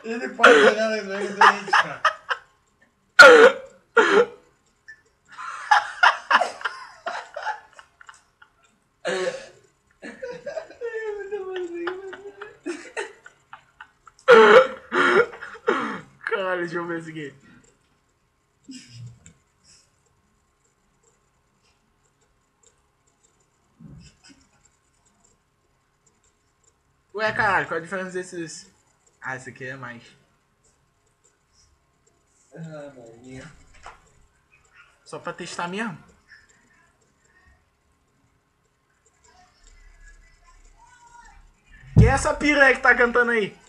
Ele pode pegar na verga doente, cara. Caralho, deixa eu ver isso aqui. Ué, caralho, qual a diferença desses? Ah, esse aqui é mais. Ah, maninha. Só pra testar mesmo? Quem é essa piranha que tá cantando aí?